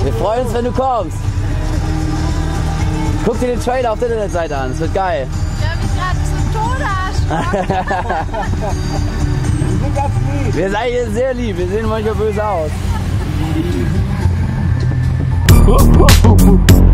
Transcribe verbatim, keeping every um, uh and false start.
Wir freuen uns, wenn du kommst. Guck dir den Trailer auf der Internetseite an, es wird geil. Ich hab mich gerade zum Tode erschrocken. Wir sind ganz lieb. Wir sind eigentlich sehr lieb, wir sehen manchmal böse aus.